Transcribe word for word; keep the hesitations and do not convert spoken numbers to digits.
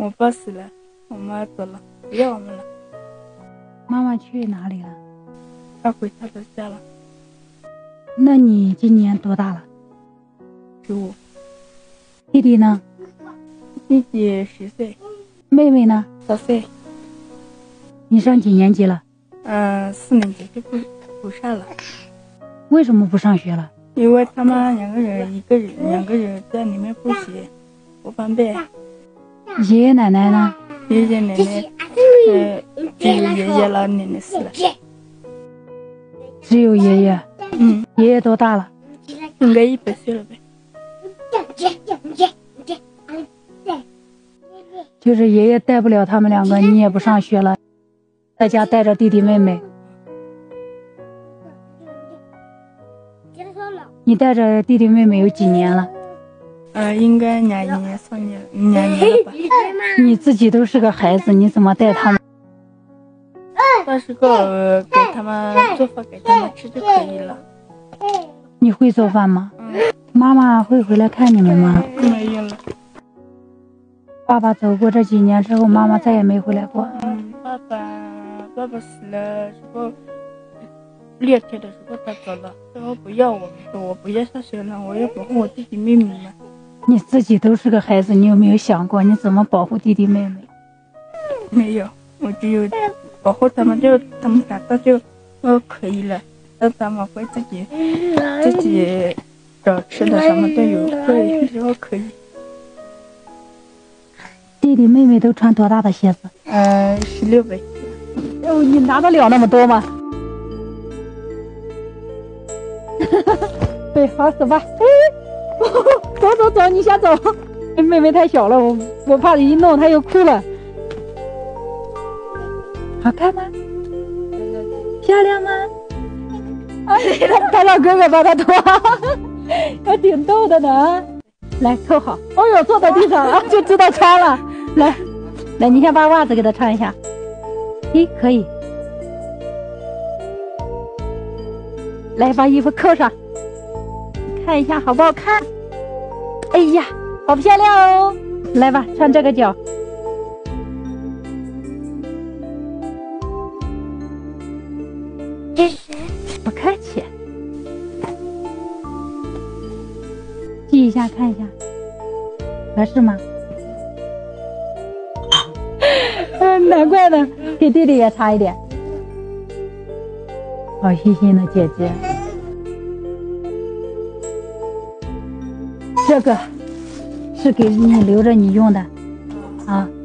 我爸死了，我妈走了，不要我们了。 妈妈去哪里了？ 她回她的家了。 那你今年多大了？ 十五。 弟弟呢？ 弟弟十岁。 妹妹呢？ 十岁。 你上几年级了？ 嗯、呃，四年级就不不上了。 为什么不上学了？ 因为他们两个人，一个人两个人在里面补习，不方便。 爷爷奶奶呢？ 爷爷奶奶，呃，只有爷爷了，奶奶死了。 只有爷爷。 嗯， 爷爷多大了？ 应该一百岁了呗。 就是爷爷带不了他们两个，你也不上学了，在家带着弟弟妹妹。你带着弟弟妹妹有几年了？ 呃，应该两年、三年、两年了吧。 你自己都是个孩子，你怎么带他们？ 到时候、呃、给他们做饭给他们吃就可以了。 你会做饭吗？ 嗯。 妈妈会回来看你们吗？ 没有了。 爸爸走过这几年之后，妈妈再也没回来过。 嗯，爸爸，爸爸死了之后，六天的时候他走了，然后不要我，说我不要上学了，我要保护我弟弟妹妹们。 你自己都是个孩子，你有没有想过你怎么保护弟弟妹妹？ 没有，我只有保护他们，就他们长大就就可以了，让他们会自己自己找吃的，什么都有，会之后可以。 弟弟妹妹都穿多大的鞋子？ 呃，十六呗。 哦，你拿得了那么多吗？对，好，走吧。走走走，你先走。妹妹太小了，我我怕一弄她又哭了。好看吗？漂亮吗？啊，他让哥哥帮他脱，还挺逗的呢。来，扣好。哦呦，坐在地上啊，就知道穿了。来，来，你先把袜子给他穿一下。咦，可以。来，把衣服扣上，看一下好不好看？哎呀，好漂亮哦！来吧，穿这个脚。不客气。系一下，看一下，合适吗？嗯，难怪呢，给弟弟也擦一点。好细心的姐姐。这个是给你留着你用的，啊。